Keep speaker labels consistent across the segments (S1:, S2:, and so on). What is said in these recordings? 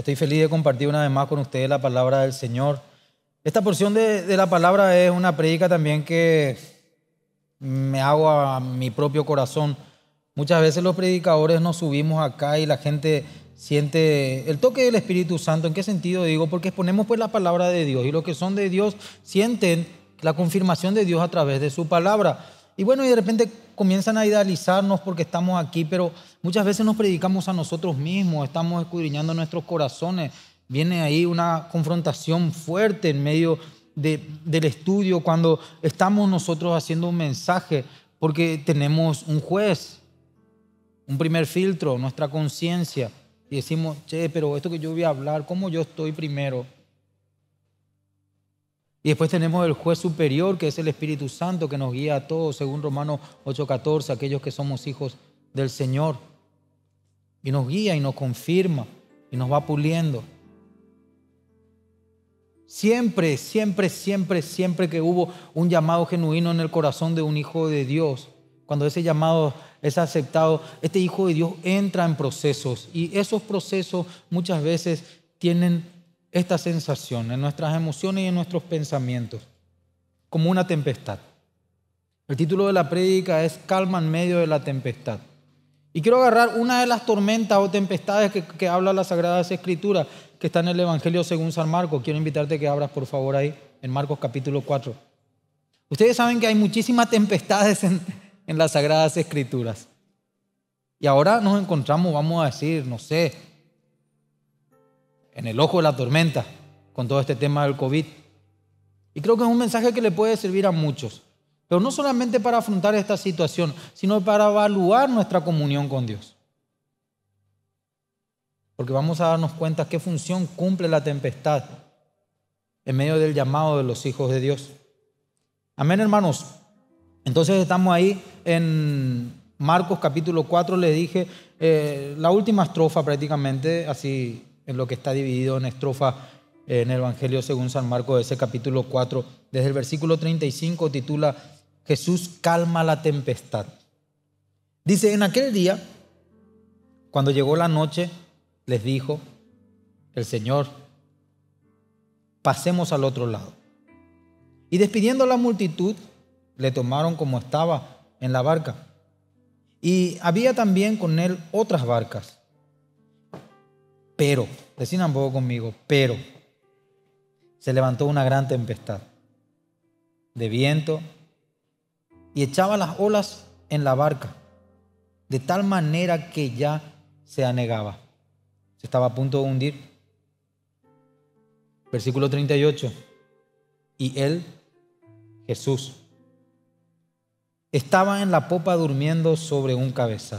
S1: Estoy feliz de compartir una vez más con ustedes la palabra del Señor. Esta porción de la palabra es una prédica también que me hago a mi propio corazón. Muchas veces los predicadores nos subimos acá y la gente siente el toque del Espíritu Santo. ¿En qué sentido digo? Porque exponemos pues la palabra de Dios y los que son de Dios sienten la confirmación de Dios a través de su palabra. Y bueno, y de repente comienzan a idealizarnos porque estamos aquí, pero muchas veces nos predicamos a nosotros mismos, estamos escudriñando nuestros corazones. Viene ahí una confrontación fuerte en medio del estudio cuando estamos nosotros haciendo un mensaje, porque tenemos un juez, un primer filtro, nuestra conciencia, y decimos, che, pero esto que yo voy a hablar, ¿cómo yo estoy primero? Y después tenemos el juez superior, que es el Espíritu Santo, que nos guía a todos, según Romanos 8:14, aquellos que somos hijos del Señor. Y nos guía y nos confirma y nos va puliendo. Siempre, siempre, siempre, siempre que hubo un llamado genuino en el corazón de un hijo de Dios, cuando ese llamado es aceptado, este hijo de Dios entra en procesos. Y esos procesos muchas veces tienen esta sensación en nuestras emociones y en nuestros pensamientos, como una tempestad. El título de la prédica es Calma en medio de la tempestad. Y quiero agarrar una de las tormentas o tempestades que habla las Sagradas Escrituras, que está en el Evangelio según San Marcos. Quiero invitarte a que abras por favor ahí, en Marcos capítulo 4. Ustedes saben que hay muchísimas tempestades en las Sagradas Escrituras. Y ahora nos encontramos, vamos a decir, no sé, en el ojo de la tormenta con todo este tema del COVID. Y creo que es un mensaje que le puede servir a muchos. Pero no solamente para afrontar esta situación, sino para evaluar nuestra comunión con Dios. Porque vamos a darnos cuenta qué función cumple la tempestad en medio del llamado de los hijos de Dios. Amén, hermanos. Entonces estamos ahí en Marcos capítulo 4, les dije, la última estrofa prácticamente, así en lo que está dividido en estrofa en el Evangelio según San Marcos, de ese capítulo 4, desde el versículo 35 titula Jesús calma la tempestad. Dice, en aquel día, cuando llegó la noche, les dijo el Señor, pasemos al otro lado. Y despidiendo a la multitud, le tomaron como estaba en la barca. Y había también con él otras barcas. Pero, decían un poco conmigo, pero se levantó una gran tempestad de viento y echaba las olas en la barca, de tal manera que ya se anegaba. Se estaba a punto de hundir. Versículo 38. Y él, Jesús, estaba en la popa durmiendo sobre un cabezal.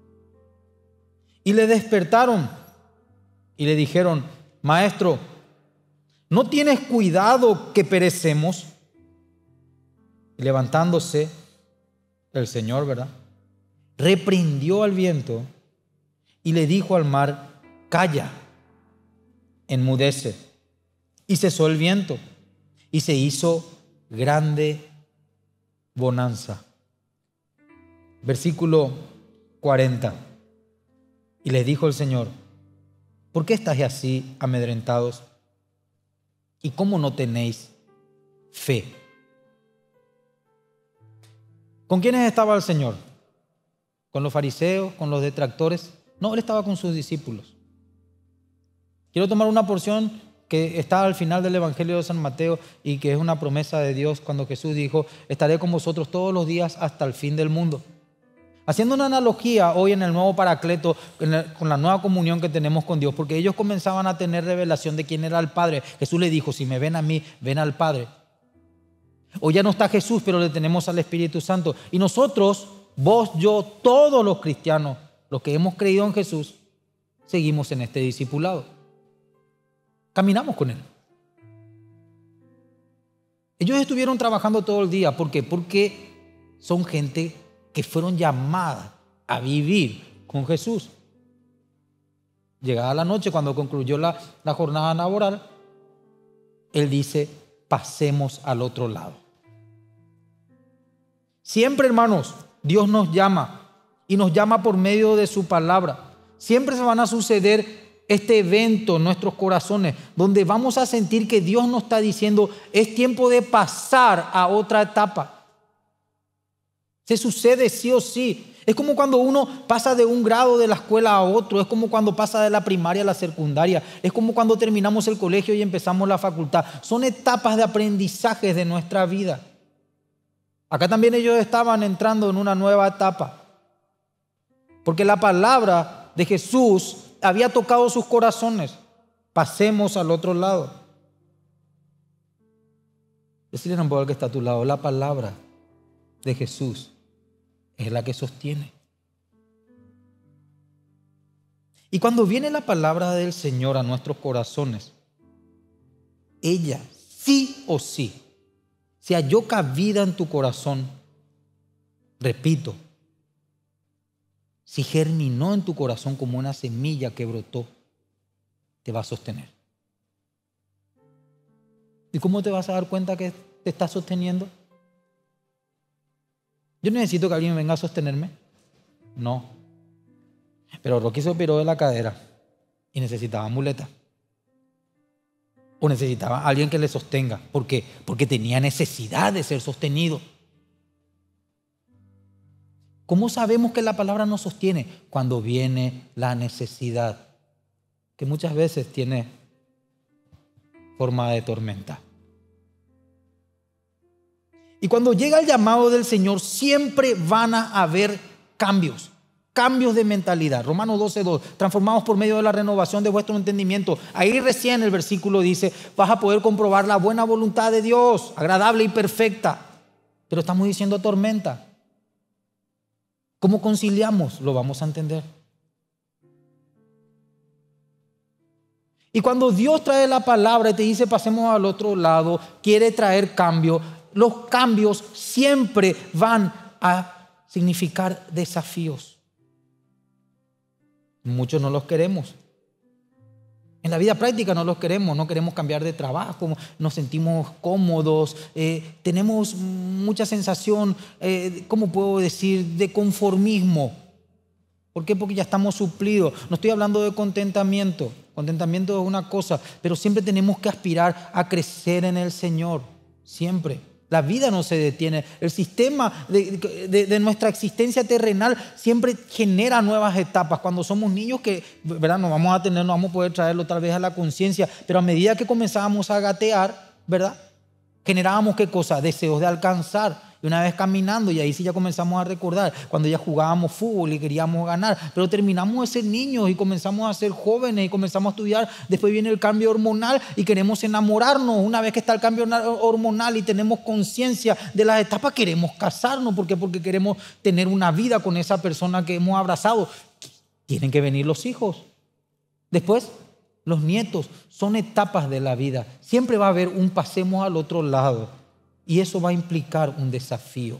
S1: Y le despertaron y le dijeron, Maestro, ¿no tienes cuidado que perecemos? Y levantándose el Señor, ¿verdad?, reprendió al viento y le dijo al mar, calla, enmudece. Y cesó el viento y se hizo grande bonanza. Versículo 40. Y les dijo el Señor, ¿por qué estáis así amedrentados? ¿Y cómo no tenéis fe? ¿Con quiénes estaba el Señor? ¿Con los fariseos? ¿Con los detractores? No, Él estaba con sus discípulos. Quiero tomar una porción que está al final del Evangelio de San Mateo y que es una promesa de Dios cuando Jesús dijo, estaré con vosotros todos los días hasta el fin del mundo. Haciendo una analogía hoy en el nuevo Paracleto, con la nueva comunión que tenemos con Dios, porque ellos comenzaban a tener revelación de quién era el Padre. Jesús le dijo, si me ven a mí, ven al Padre. Hoy ya no está Jesús, pero le tenemos al Espíritu Santo. Y nosotros, vos, yo, todos los cristianos, los que hemos creído en Jesús, seguimos en este discipulado. Caminamos con Él. Ellos estuvieron trabajando todo el día. ¿Por qué? Porque son gente que fueron llamadas a vivir con Jesús. Llegada la noche, cuando concluyó la jornada laboral, Él dice, pasemos al otro lado. Siempre, hermanos, Dios nos llama y nos llama por medio de su palabra. Siempre se van a suceder este evento en nuestros corazones, donde vamos a sentir que Dios nos está diciendo, es tiempo de pasar a otra etapa. Se sucede sí o sí. Es como cuando uno pasa de un grado de la escuela a otro, es como cuando pasa de la primaria a la secundaria, es como cuando terminamos el colegio y empezamos la facultad. Son etapas de aprendizaje de nuestra vida. Acá también ellos estaban entrando en una nueva etapa, porque la palabra de Jesús había tocado sus corazones. Pasemos al otro lado. Decirle a un que está a tu lado, la palabra de Jesús es la que sostiene. Y cuando viene la palabra del Señor a nuestros corazones, ella sí o sí, si halló cabida en tu corazón, repito, si germinó en tu corazón como una semilla que brotó, te va a sostener. ¿Y cómo te vas a dar cuenta que te está sosteniendo? Yo necesito que alguien venga a sostenerme. No. Pero Rocky se operó de la cadera y necesitaba muleta. O necesitaba alguien que le sostenga. ¿Por qué? Porque tenía necesidad de ser sostenido. ¿Cómo sabemos que la palabra nos sostiene? Cuando viene la necesidad, que muchas veces tiene forma de tormenta. Y cuando llega el llamado del Señor, siempre van a haber cambios de mentalidad. Romanos 12:2, transformados por medio de la renovación de vuestro entendimiento. Ahí recién el versículo dice, vas a poder comprobar la buena voluntad de Dios, agradable y perfecta. Pero estamos diciendo tormenta. ¿Cómo conciliamos? Lo vamos a entender. Y cuando Dios trae la palabra y te dice pasemos al otro lado, quiere traer cambio, los cambios siempre van a significar desafíos. Muchos no los queremos. En la vida práctica no los queremos, no queremos cambiar de trabajo, nos sentimos cómodos, tenemos mucha sensación, ¿cómo puedo decir?, de conformismo. ¿Por qué? Porque ya estamos suplidos. No estoy hablando de contentamiento. Contentamiento es una cosa, pero siempre tenemos que aspirar a crecer en el Señor. Siempre. La vida no se detiene. El sistema de nuestra existencia terrenal siempre genera nuevas etapas. Cuando somos niños, que ¿verdad?, no vamos a poder traerlo tal vez a la conciencia, pero a medida que comenzábamos a gatear, ¿verdad?, generábamos ¿qué cosa? Deseos de alcanzar. Y una vez caminando, y ahí sí ya comenzamos a recordar, cuando ya jugábamos fútbol y queríamos ganar, pero terminamos de ser niños y comenzamos a ser jóvenes y comenzamos a estudiar. Después viene el cambio hormonal y queremos enamorarnos. Una vez que está el cambio hormonal y tenemos conciencia de las etapas, queremos casarnos. ¿Por qué? Porque queremos tener una vida con esa persona que hemos abrazado. Tienen que venir los hijos. Después, los nietos. Son etapas de la vida. Siempre va a haber un pasemos al otro lado. Y eso va a implicar un desafío.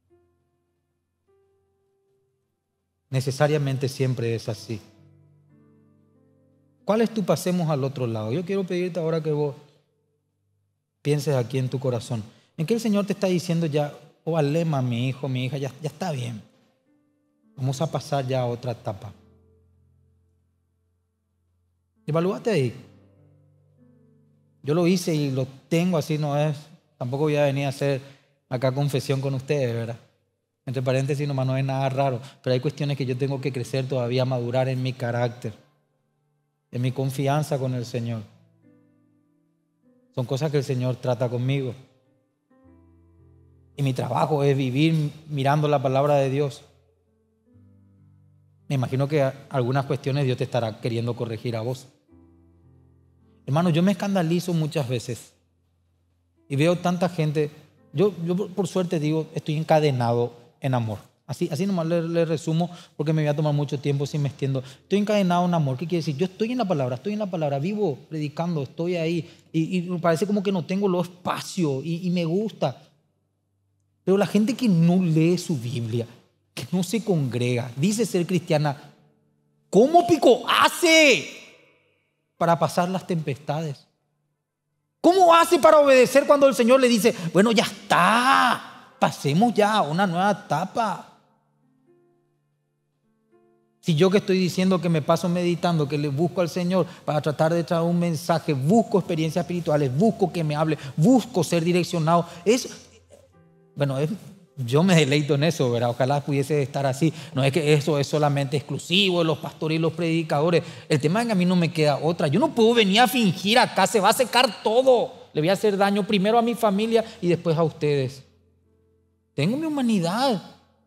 S1: Necesariamente siempre es así. ¿Cuál es tu pasemos al otro lado? Yo quiero pedirte ahora que vos pienses aquí en tu corazón. ¿En qué el Señor te está diciendo ya, oh Alema, mi hijo, mi hija, ya está bien? Vamos a pasar ya a otra etapa. Evalúate ahí. Yo lo hice y lo tengo así, no es... Tampoco voy a venir a hacer acá confesión con ustedes, ¿verdad? Entre paréntesis, nomás no es nada raro, pero hay cuestiones que yo tengo que crecer todavía, madurar en mi carácter, en mi confianza con el Señor. Son cosas que el Señor trata conmigo. Y mi trabajo es vivir mirando la palabra de Dios. Me imagino que algunas cuestiones Dios te estará queriendo corregir a vos. Hermano, yo me escandalizo muchas veces. Y veo tanta gente, yo por suerte digo, estoy encadenado en amor. Así nomás le resumo porque me voy a tomar mucho tiempo si me extiendo. Estoy encadenado en amor. ¿Qué quiere decir? Yo estoy en la palabra, vivo predicando, estoy ahí. Y me parece como que no tengo los espacios y me gusta. Pero la gente que no lee su Biblia, que no se congrega, dice ser cristiana, ¿cómo pico hace para pasar las tempestades? ¿Cómo hace para obedecer cuando el Señor le dice, bueno, ya está, pasemos ya a una nueva etapa? Si yo que estoy diciendo que me paso meditando, que le busco al Señor para tratar de traer un mensaje, busco experiencias espirituales, busco que me hable, busco ser direccionado, yo me deleito en eso, ¿verdad? Ojalá pudiese estar así. No es que eso es solamente exclusivo de los pastores y los predicadores. El tema es que a mí no me queda otra. Yo no puedo venir a fingir acá, se va a secar todo. Le voy a hacer daño primero a mi familia y después a ustedes. Tengo mi humanidad,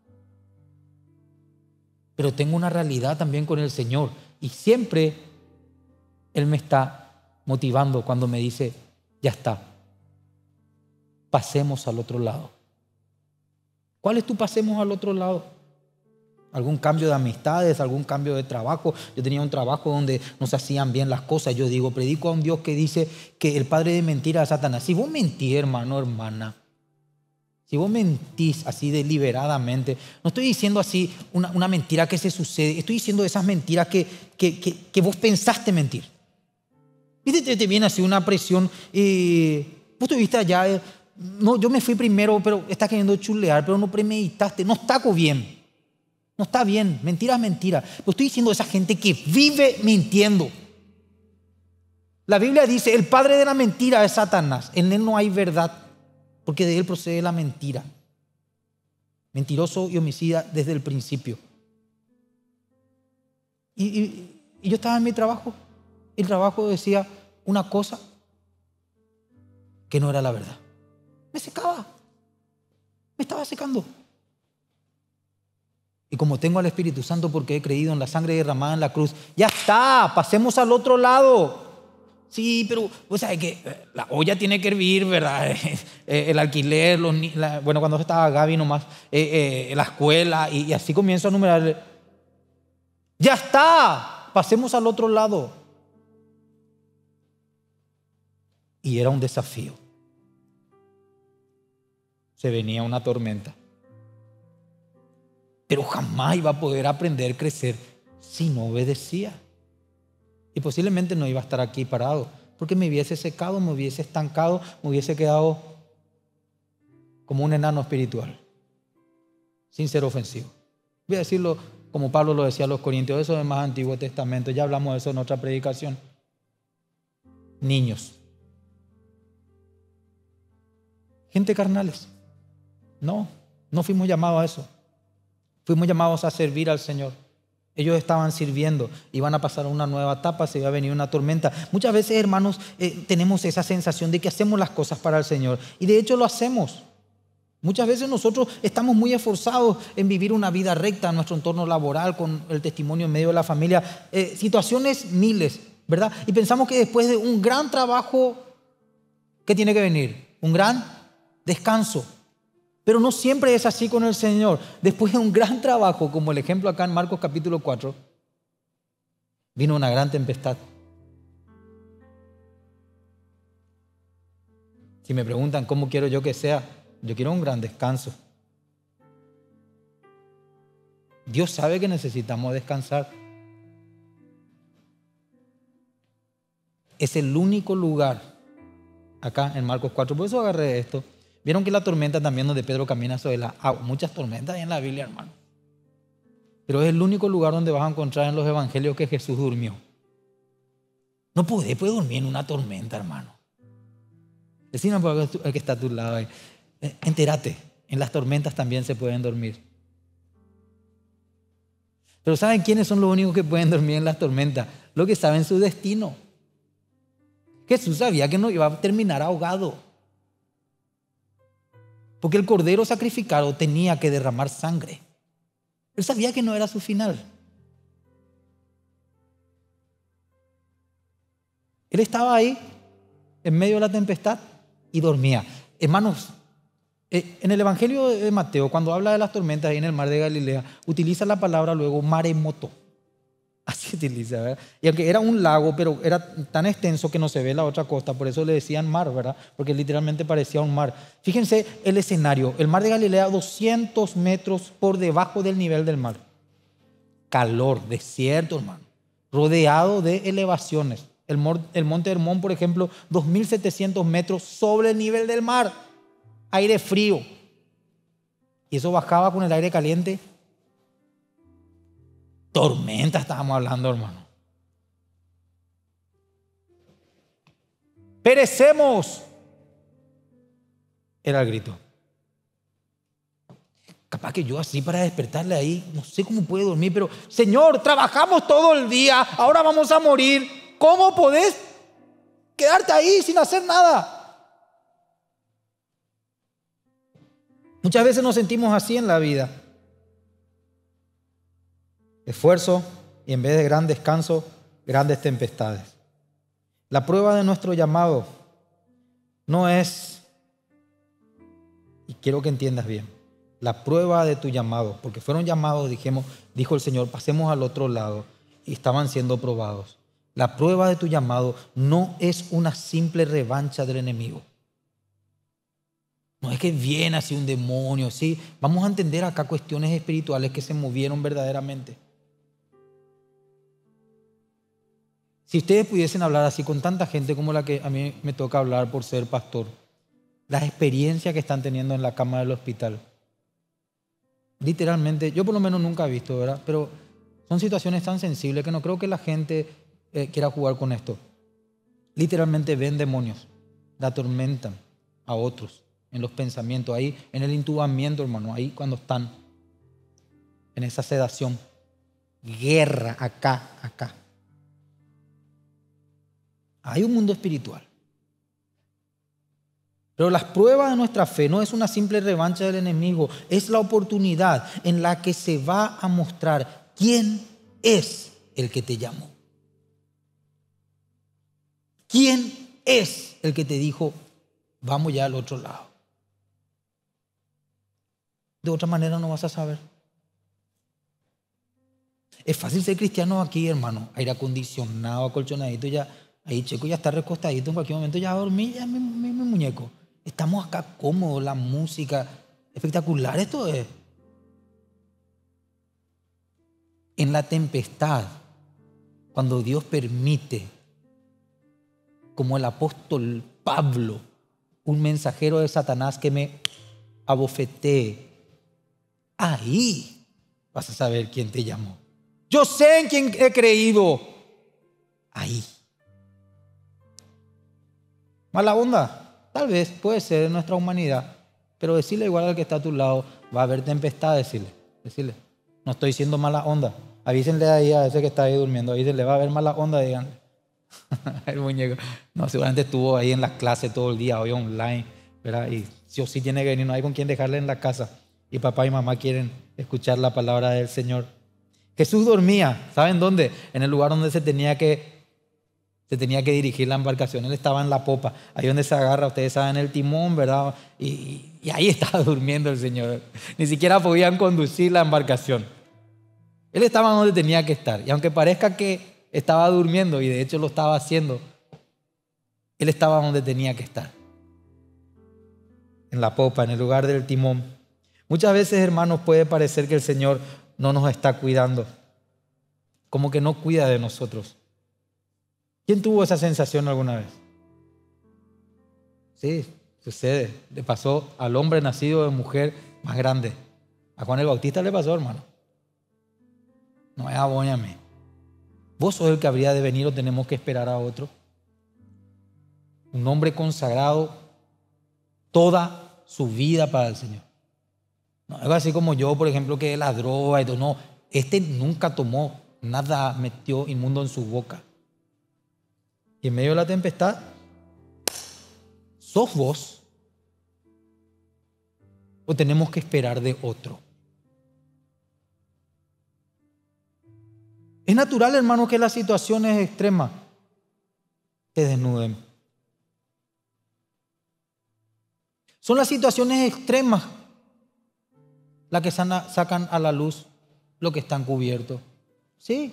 S1: pero tengo una realidad también con el Señor. Y siempre Él me está motivando cuando me dice, ya está, pasemos al otro lado. ¿Cuál es tu pasemos al otro lado? ¿Algún cambio de amistades? ¿Algún cambio de trabajo? Yo tenía un trabajo donde no se hacían bien las cosas. Yo digo, predico a un Dios que dice que el padre de mentira es Satanás. Si vos mentís, hermano, hermana, si vos mentís así deliberadamente, no estoy diciendo así una mentira que se sucede, estoy diciendo esas mentiras que vos pensaste mentir. ¿Viste? Te viene así una presión. Vos tuviste allá, no, yo me fui primero, pero estás queriendo chulear, pero no premeditaste, no está bien. No está bien, mentira es mentira. Pero estoy diciendo esa gente que vive mintiendo. La Biblia dice, el padre de la mentira es Satanás, en él no hay verdad, porque de él procede la mentira. Mentiroso y homicida desde el principio. Y yo estaba en mi trabajo. El trabajo decía una cosa que no era la verdad. Me secaba. Me estaba secando. Y como tengo al Espíritu Santo porque he creído en la sangre derramada en la cruz, ya está, pasemos al otro lado. Sí, pero vos sabés que la olla tiene que hervir, ¿verdad? El alquiler, cuando estaba Gaby nomás, la escuela, y así comienzo a numerar. Ya está, pasemos al otro lado. Y era un desafío. Se venía una tormenta. Pero jamás iba a poder aprender a crecer si no obedecía. Y posiblemente no iba a estar aquí parado, porque me hubiese secado, me hubiese estancado, me hubiese quedado como un enano espiritual, sin ser ofensivo. Voy a decirlo como Pablo lo decía a los corintios, eso es más Antiguo Testamento, ya hablamos de eso en otra predicación. Niños, gente carnales. No fuimos llamados a eso. Fuimos llamados a servir al Señor. Ellos estaban sirviendo, iban a pasar una nueva etapa, se iba a venir una tormenta. Muchas veces, hermanos, tenemos esa sensación de que hacemos las cosas para el Señor. Y de hecho lo hacemos. Muchas veces nosotros estamos muy esforzados en vivir una vida recta en nuestro entorno laboral, con el testimonio en medio de la familia. Situaciones miles, ¿verdad? Y pensamos que después de un gran trabajo, ¿qué tiene que venir? Un gran descanso. Pero no siempre es así con el Señor. Después de un gran trabajo, como el ejemplo acá en Marcos capítulo 4, vino una gran tempestad. Si me preguntan cómo quiero yo que sea, yo quiero un gran descanso. Dios sabe que necesitamos descansar. Es el único lugar acá en Marcos 4, por eso agarré esto. Vieron que la tormenta también donde Pedro camina sobre la agua. Muchas tormentas hay en la Biblia, hermano. Pero es el único lugar donde vas a encontrar en los evangelios que Jesús durmió. No puede dormir en una tormenta, hermano. Decime por el que está a tu lado. Entérate, en las tormentas también se pueden dormir. Pero ¿saben quiénes son los únicos que pueden dormir en las tormentas? Los que saben su destino. Jesús sabía que no iba a terminar ahogado. Porque el cordero sacrificado tenía que derramar sangre. Él sabía que no era su final. Él estaba ahí en medio de la tempestad y dormía. Hermanos, en el Evangelio de Mateo, cuando habla de las tormentas ahí en el mar de Galilea, utiliza la palabra luego maremoto. Así utiliza, ¿verdad? Y aunque era un lago, pero era tan extenso que no se ve la otra costa, por eso le decían mar, ¿verdad? Porque literalmente parecía un mar. Fíjense el escenario, el mar de Galilea 200 metros por debajo del nivel del mar. Calor, desierto, hermano, rodeado de elevaciones. El monte Hermón, por ejemplo, 2.700 metros sobre el nivel del mar. Aire frío. Y eso bajaba con el aire caliente. Tormenta estábamos hablando, hermano. Perecemos, era el grito. Capaz que yo así para despertarle ahí, no sé cómo puede dormir, pero Señor, trabajamos todo el día, ahora vamos a morir. ¿Cómo podés quedarte ahí sin hacer nada? Muchas veces nos sentimos así en la vida. Esfuerzo y en vez de gran descanso, grandes tempestades. La prueba de nuestro llamado no es, y quiero que entiendas bien, la prueba de tu llamado, porque fueron llamados, dijo el Señor, pasemos al otro lado, y estaban siendo probados. La prueba de tu llamado no es una simple revancha del enemigo. No es que viene así un demonio, ¿sí? Vamos a entender acá cuestiones espirituales que se movieron verdaderamente. Si ustedes pudiesen hablar así con tanta gente como la que a mí me toca hablar por ser pastor, las experiencias que están teniendo en la cama del hospital, literalmente, yo por lo menos nunca he visto, ¿verdad? Pero son situaciones tan sensibles que no creo que la gente quiera jugar con esto. Literalmente ven demonios, la atormentan a otros en los pensamientos, ahí en el intubamiento, hermano, ahí cuando están en esa sedación, guerra acá. Hay un mundo espiritual. Pero las pruebas de nuestra fe no es una simple revancha del enemigo, es la oportunidad en la que se va a mostrar quién es el que te llamó. ¿Quién es el que te dijo, vamos ya al otro lado? De otra manera no vas a saber. Es fácil ser cristiano aquí, hermano. Aire acondicionado, acolchonadito, ya. Ahí Checo ya está recostadito, en cualquier momento ya dormí, ya mi muñeco. Estamos acá cómodos, la música, espectacular esto es. En la tempestad, cuando Dios permite, como el apóstol Pablo, un mensajero de Satanás que me abofetee, ahí vas a saber quién te llamó. Yo sé en quién he creído. Ahí. Mala onda, tal vez puede ser en nuestra humanidad, pero decirle igual al que está a tu lado, va a haber tempestad, decirle, no estoy siendo mala onda. Avísenle ahí a ese que está ahí durmiendo, avísenle, va a haber mala onda, díganle. El muñeco, no, seguramente estuvo ahí en las clases todo el día, hoy online, ¿verdad? Y sí o sí tiene que venir, no hay con quien dejarle en la casa. Y papá y mamá quieren escuchar la palabra del Señor. Jesús dormía, ¿saben dónde? En el lugar donde se tenía que dirigir la embarcación. Él estaba en la popa, ahí donde se agarra, ustedes saben, el timón, ¿verdad? Y ahí estaba durmiendo el Señor. Ni siquiera podían conducir la embarcación. Él estaba donde tenía que estar. Y aunque parezca que estaba durmiendo, y de hecho lo estaba haciendo, Él estaba donde tenía que estar. En la popa, en el lugar del timón. Muchas veces, hermanos, puede parecer que el Señor no nos está cuidando. Como que no cuida de nosotros. ¿Quién tuvo esa sensación alguna vez? Sí, sucede. Le pasó al hombre nacido de mujer más grande. A Juan el Bautista le pasó, hermano. No es a vos ni a mí. ¿Vos sos el que habría de venir o tenemos que esperar a otro? Un hombre consagrado toda su vida para el Señor. No es así como yo, por ejemplo, que la droga y todo. No, este nunca tomó nada, metió inmundo en su boca. Y en medio de la tempestad, ¿sos vos o tenemos que esperar de otro? Es natural, hermano, que las situaciones extremas te desnuden. Son las situaciones extremas las que sacan a la luz lo que está encubierto. Sí.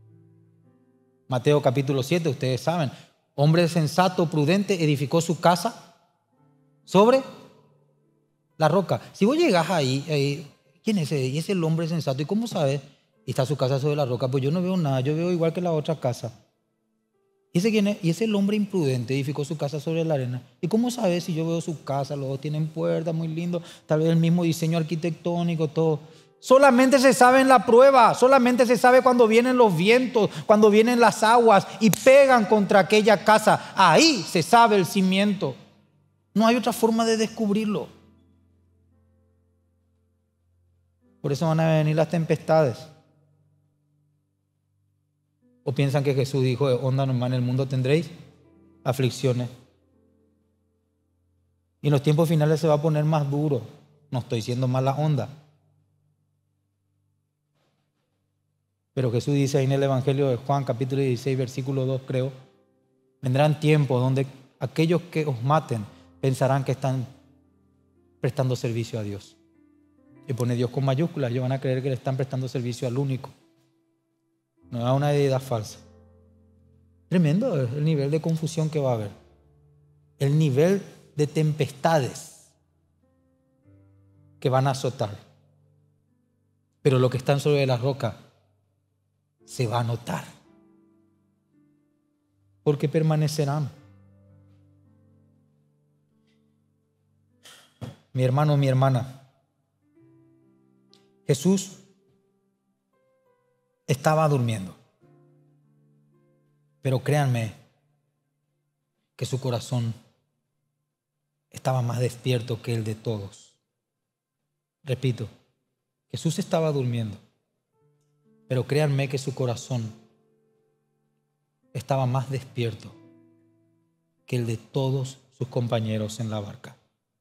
S1: Mateo capítulo 7, ustedes saben. Hombre sensato, prudente, edificó su casa sobre la roca. Si vos llegás ahí, ¿quién es ese? Y es el hombre sensato. ¿Y cómo sabes? Y está su casa sobre la roca. Pues yo no veo nada, yo veo igual que la otra casa. ¿Y ese quién es? Y es el hombre imprudente, edificó su casa sobre la arena. ¿Y cómo sabes si yo veo su casa? Los dos tienen puertas muy lindos, tal vez el mismo diseño arquitectónico, todo. Solamente se sabe en la prueba, solamente se sabe cuando vienen los vientos, cuando vienen las aguas y pegan contra aquella casa. Ahí se sabe el cimiento. No hay otra forma de descubrirlo. Por eso van a venir las tempestades. ¿O piensan que Jesús dijo, onda nomás en el mundo tendréis aflicciones? Y en los tiempos finales se va a poner más duro. No estoy diciendo mala onda. Pero Jesús dice ahí en el Evangelio de Juan, capítulo 16, versículo 2, creo, vendrán tiempos donde aquellos que os maten pensarán que están prestando servicio a Dios. Y pone Dios con mayúsculas, ellos van a creer que le están prestando servicio al único. No da una deidad falsa. Tremendo el nivel de confusión que va a haber. El nivel de tempestades que van a azotar. Pero lo que están sobre la roca se va a notar. Porque permanecerán. Mi hermano, mi hermana, Jesús estaba durmiendo. Pero créanme que su corazón estaba más despierto que el de todos. Repito, Jesús estaba durmiendo. Pero créanme que su corazón estaba más despierto que el de todos sus compañeros en la barca.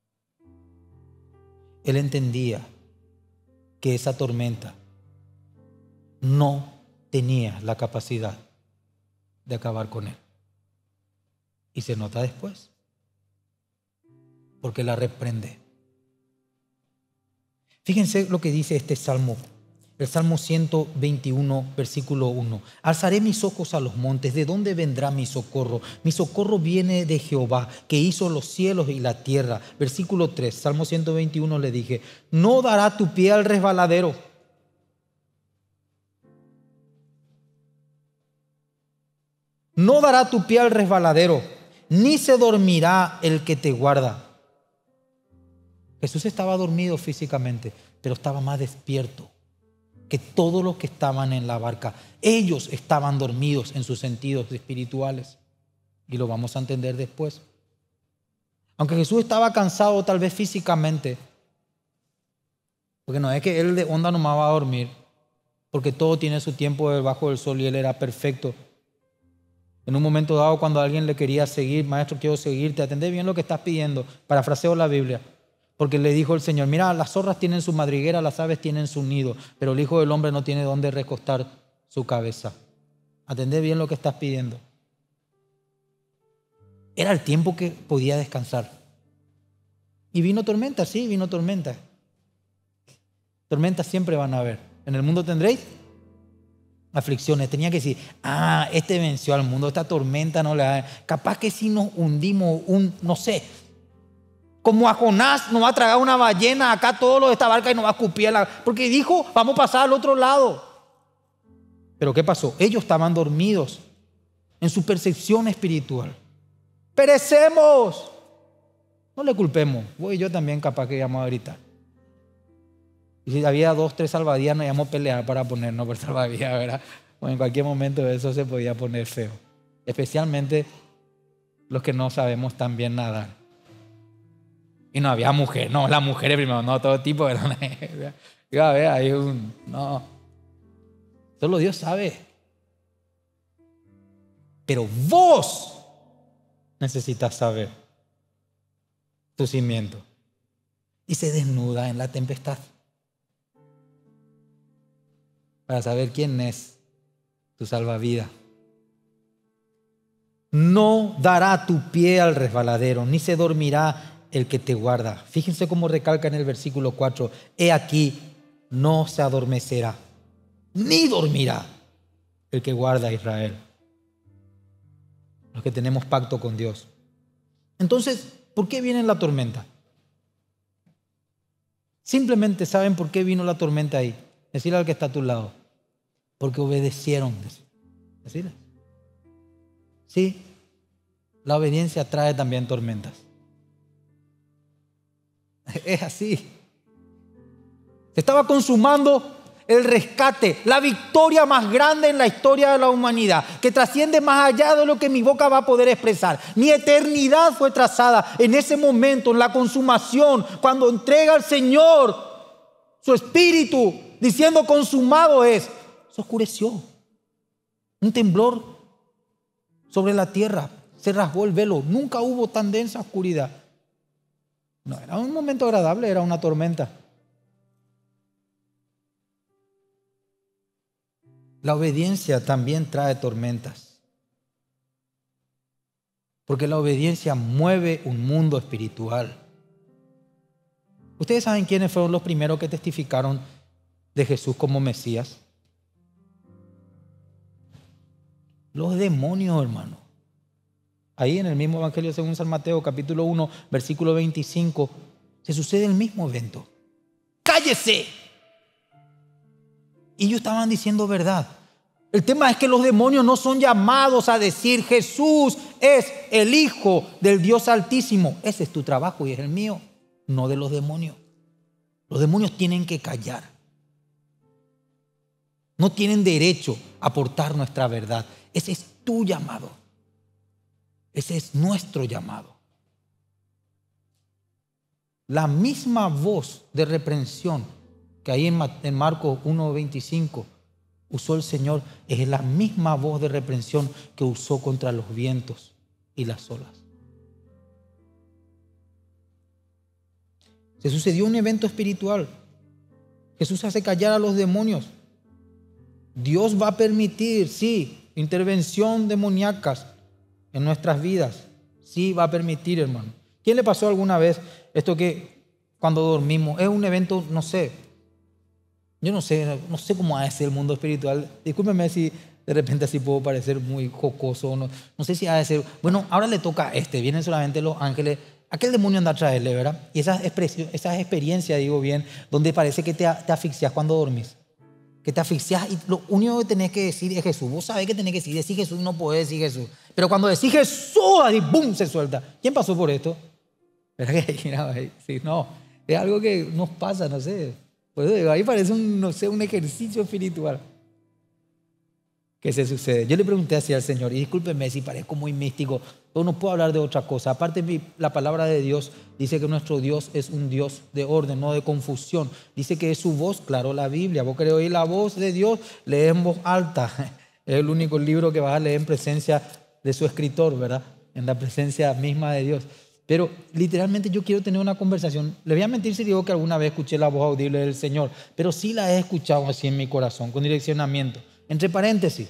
S1: Él entendía que esa tormenta no tenía la capacidad de acabar con él. Y se nota después, porque la reprende. Fíjense lo que dice este salmo. El Salmo 121, versículo 1. Alzaré mis ojos a los montes. ¿De dónde vendrá mi socorro? Mi socorro viene de Jehová, que hizo los cielos y la tierra. Versículo 3, Salmo 121 le dije, no dará tu pie al resbaladero. No dará tu pie al resbaladero, ni se dormirá el que te guarda. Jesús estaba dormido físicamente, pero estaba más despierto que todos los que estaban en la barca. Ellos estaban dormidos en sus sentidos espirituales. Y lo vamos a entender después. Aunque Jesús estaba cansado tal vez físicamente, porque no es que él de onda nomás va a dormir, porque todo tiene su tiempo debajo del sol y él era perfecto. En un momento dado, cuando alguien le quería seguir, maestro, quiero seguirte, atendé bien lo que estás pidiendo. Parafraseo la Biblia. Porque le dijo el Señor, mira, las zorras tienen su madriguera, las aves tienen su nido, pero el Hijo del Hombre no tiene dónde recostar su cabeza. Atendé bien lo que estás pidiendo. Era el tiempo que podía descansar. Y vino tormenta, sí, vino tormenta. Tormentas siempre van a haber. En el mundo tendréis aflicciones. Tenía que decir, este venció al mundo, esta tormenta no le da. Capaz que si nos hundimos, no sé, como a Jonás nos va a tragar una ballena acá todo lo de esta barca y nos va a escupir. Porque dijo, vamos a pasar al otro lado. Pero ¿qué pasó? Ellos estaban dormidos en su percepción espiritual. ¡Perecemos! No le culpemos. Vos y yo también capaz que íbamos a gritar. Y si había 2, 3 salvavidas, nos íbamos a pelear para ponernos por salvavidas, ¿verdad? Bueno, en cualquier momento eso se podía poner feo. Especialmente los que no sabemos tan bien nadar. Y no había mujer, no, las mujeres primero, no, todo tipo de... Iba a ver, hay no. Solo Dios sabe. Pero vos necesitas saber tu cimiento. Y se desnuda en la tempestad. Para saber quién es tu salvavidas. No dará tu pie al resbaladero, ni se dormirá el que te guarda. Fíjense cómo recalca en el versículo 4. He aquí, no se adormecerá, ni dormirá el que guarda a Israel. Los que tenemos pacto con Dios. Entonces, ¿por qué viene la tormenta? Simplemente saben por qué vino la tormenta ahí. Decirle al que está a tu lado. Porque obedecieron. Decirle. Sí, la obediencia trae también tormentas. Es así. Estaba consumando el rescate, la victoria más grande en la historia de la humanidad, que trasciende más allá de lo que mi boca va a poder expresar. Mi eternidad fue trazada en ese momento, en la consumación, cuando entrega al Señor su espíritu, diciendo consumado es. Se oscureció. Un temblor sobre la tierra, se rasgó el velo. Nunca hubo tan densa oscuridad. No era un momento agradable, era una tormenta. La obediencia también trae tormentas, porque la obediencia mueve un mundo espiritual. ¿Ustedes saben quiénes fueron los primeros que testificaron de Jesús como Mesías? Los demonios, hermano. Ahí en el mismo Evangelio según San Mateo, capítulo 1, versículo 25, se sucede el mismo evento. ¡Cállese! Y ellos estaban diciendo verdad. El tema es que los demonios no son llamados a decir Jesús es el Hijo del Dios Altísimo. Ese es tu trabajo y es el mío, no de los demonios. Los demonios tienen que callar. No tienen derecho a aportar nuestra verdad. Ese es tu llamado. Ese es nuestro llamado. La misma voz de reprensión que ahí en Marcos 1:25 usó el Señor es la misma voz de reprensión que usó contra los vientos y las olas. Se sucedió un evento espiritual. Jesús hace callar a los demonios. Dios va a permitir, sí, intervención demoníacas en nuestras vidas. Sí, va a permitir, hermano. ¿Quién le pasó alguna vez esto que cuando dormimos? Es un evento, no sé. Yo no sé cómo es el mundo espiritual. Discúlpeme si de repente así puedo parecer muy jocoso. No sé si ha de ser. Bueno, ahora le toca a vienen solamente los ángeles. Aquel demonio anda a traerle, ¿verdad? Y esas experiencias, digo bien, donde parece que te asfixias cuando dormís. Que te asfixias y lo único que tenés que decir es Jesús. Vos sabés que tenés que decir Jesús y no podés decir Jesús. Pero cuando decís Jesús, ahí ¡bum! Se suelta. ¿Quién pasó por esto? ¿Verdad que sí, no, es algo que nos pasa, no sé. Por eso digo, ahí parece un ejercicio espiritual que se sucede. Yo le pregunté así al Señor, y discúlpeme si parezco muy místico, pero no puedo hablar de otra cosa. Aparte, la palabra de Dios dice que nuestro Dios es un Dios de orden, no de confusión. Dice que es su voz, claro, la Biblia. Vos querés oír la voz de Dios, lee en voz alta. Es el único libro que vas a leer en presencia de su escritor, ¿verdad? En la presencia misma de Dios. Pero literalmente yo quiero tener una conversación. Le voy a mentir si digo que alguna vez escuché la voz audible del Señor, pero sí la he escuchado así en mi corazón, con direccionamiento. Entre paréntesis,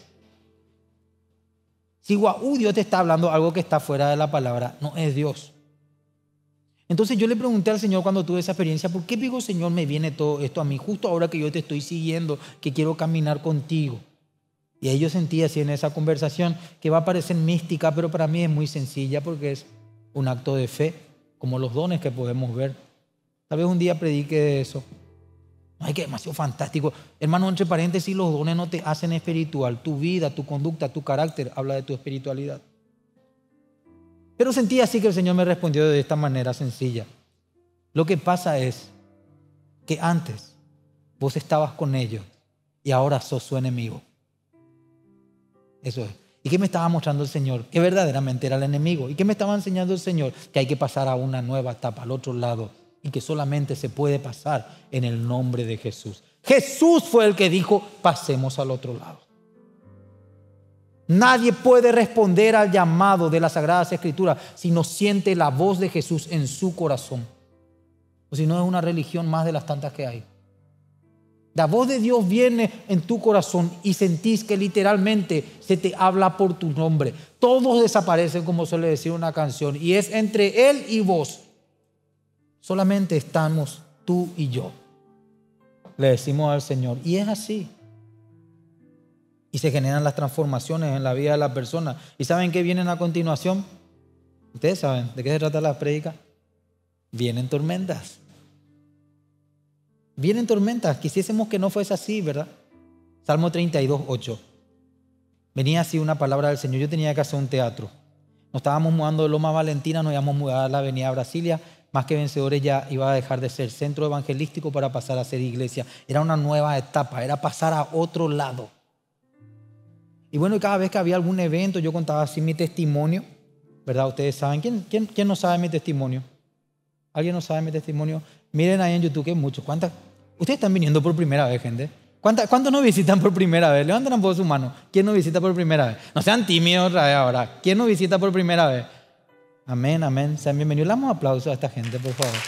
S1: si Dios te está hablando algo que está fuera de la palabra, no es Dios. Entonces yo le pregunté al Señor cuando tuve esa experiencia, ¿por qué digo, Señor, me viene todo esto a mí justo ahora que yo te estoy siguiendo, que quiero caminar contigo? Y ahí yo sentí así en esa conversación que va a parecer mística, pero para mí es muy sencilla porque es un acto de fe, como los dones que podemos ver. Tal vez un día predique de eso. Ay, que demasiado fantástico. Hermano, entre paréntesis, los dones no te hacen espiritual. Tu vida, tu conducta, tu carácter habla de tu espiritualidad. Pero sentí así que el Señor me respondió de esta manera sencilla. Lo que pasa es que antes vos estabas con ellos y ahora sos su enemigo. Eso es. ¿Y qué me estaba mostrando el Señor? Que verdaderamente era el enemigo. ¿Y qué me estaba enseñando el Señor? Que hay que pasar a una nueva etapa, al otro lado. Y que solamente se puede pasar en el nombre de Jesús. Jesús fue el que dijo, pasemos al otro lado. Nadie puede responder al llamado de las Sagradas Escrituras si no siente la voz de Jesús en su corazón. O si no es una religión más de las tantas que hay. La voz de Dios viene en tu corazón y sentís que literalmente se te habla por tu nombre. Todos desaparecen, como suele decir una canción, y es entre Él y vos. Solamente estamos tú y yo. Le decimos al Señor, y es así. Y se generan las transformaciones en la vida de la persona. ¿Y saben qué vienen a continuación? Ustedes saben de qué se trata la prédica. Vienen tormentas. Vienen tormentas. Quisiésemos que no fuese así, ¿verdad? Salmo 32, 8. Venía así una palabra del Señor. Yo tenía que hacer un teatro. Nos estábamos mudando de Loma Valentina, nos íbamos a mudar a la avenida Brasilia. Más que Vencedores ya iba a dejar de ser centro evangelístico para pasar a ser iglesia. Era una nueva etapa, era pasar a otro lado. Y bueno, cada vez que había algún evento, yo contaba así mi testimonio, ¿verdad? Ustedes saben, ¿quién no sabe mi testimonio? ¿Alguien no sabe mi testimonio? Miren ahí en YouTube que hay muchos. Ustedes están viniendo por primera vez, gente. ¿Cuántos nos visitan por primera vez? Levanten un poco su mano. ¿Quién nos visita por primera vez? No sean tímidos otra vez ahora. ¿Quién nos visita por primera vez? Amén, amén. Sean bienvenidos. Le damos un aplauso a esta gente, por favor.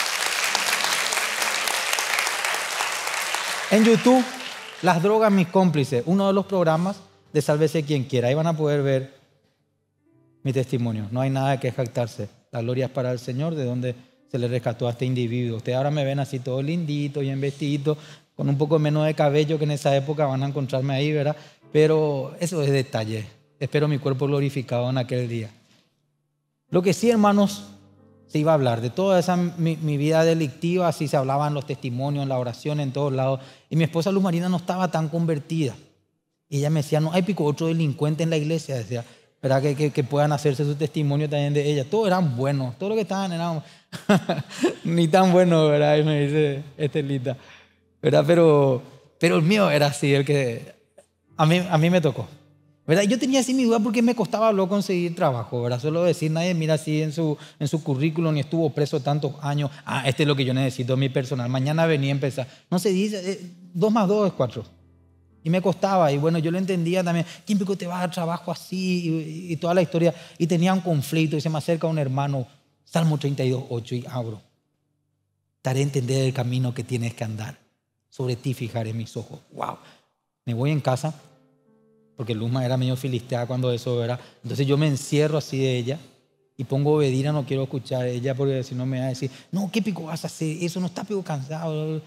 S1: En YouTube, Las Drogas, Mis Cómplices, uno de los programas de Sálvese Quien Quiera. Ahí van a poder ver mi testimonio. No hay nada de que jactarse. La gloria es para el Señor, de donde se le rescató a este individuo. Ustedes ahora me ven así todo lindito, bien vestidito, con un poco menos de cabello que en esa época van a encontrarme ahí, ¿verdad? Pero eso es detalle. Espero mi cuerpo glorificado en aquel día. Lo que sí, hermanos, se iba a hablar de toda esa mi vida delictiva, así se hablaban los testimonios, en la oración, en todos lados. Y mi esposa Luz Marina no estaba tan convertida. Y ella me decía, no hay pico otro delincuente en la iglesia, decía, ¿verdad? Que puedan hacerse su testimonio también de ella. Todos eran buenos, todos los que estaban eran ni tan buenos, ¿verdad? Y me dice Estelita, ¿verdad? Pero el mío era así, el que a mí me tocó, ¿verdad? Yo tenía así mi duda porque me costaba luego conseguir trabajo, ¿verdad? Solo decir, nadie mira así en su currículum y estuvo preso tantos años. Este es lo que yo necesito, mi personal. Mañana venía a empezar. No se dice, 2 más 2 es 4. Y me costaba, y bueno, yo lo entendía también. ¿Quién pico te va a dar trabajo así? Y toda la historia. Y tenía un conflicto, y se me acerca un hermano, Salmo 32:8, y abro. Te haré entender el camino que tienes que andar. Sobre ti fijaré mis ojos. ¡Wow! Me voy en casa, porque Luzma era medio filistea cuando eso era. Entonces yo me encierro así de ella, y pongo obedira, no quiero escuchar a ella, porque si no me va a decir, no, ¿qué pico vas a hacer? Eso no está pico cansado.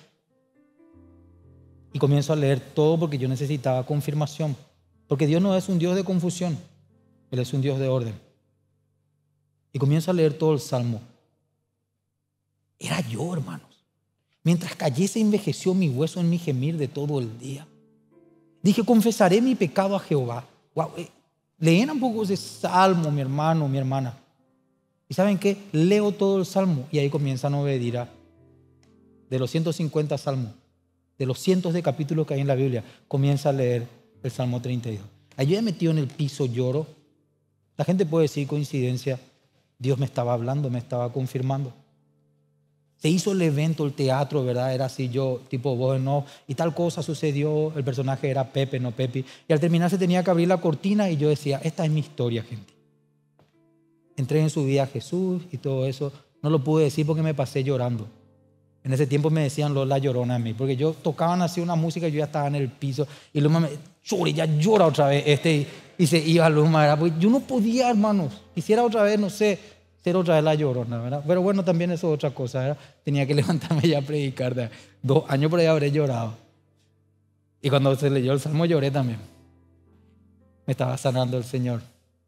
S1: Y comienzo a leer todo porque yo necesitaba confirmación. Porque Dios no es un Dios de confusión. Él es un Dios de orden. Y comienzo a leer todo el Salmo. Era yo, hermanos. Mientras callé se envejeció mi hueso en mi gemir de todo el día. Dije, confesaré mi pecado a Jehová. Wow. Leen un poco ese Salmo, mi hermano, mi hermana. ¿Y saben qué? Leo todo el Salmo y ahí comienzan a obedir. De los 150 Salmos, de los cientos de capítulos que hay en la Biblia, comienza a leer el Salmo 32. Ahí yo he metido en el piso, lloro. La gente puede decir coincidencia. Dios me estaba hablando, me estaba confirmando. Se hizo el evento, el teatro, ¿verdad? Era así yo, tipo voz, no. Y tal cosa sucedió, el personaje era Pepe, no Pepi. Y al terminar se tenía que abrir la cortina y yo decía, esta es mi historia, gente. Entré en su vida a Jesús y todo eso. No lo pude decir porque me pasé llorando. En ese tiempo me decían la llorona a mí, porque yo tocaban así una música y yo ya estaba en el piso. Y Luma me llora, ya llora otra vez. Y se iba Luma, ¿verdad? Porque yo no podía, hermanos. Quisiera otra vez, no sé, ser otra vez la llorona, ¿verdad? Pero bueno, también eso es otra cosa, ¿verdad? Tenía que levantarme ya a predicar. 2 años por ahí habré llorado. Y cuando se leyó el Salmo lloré también. Me estaba sanando el Señor.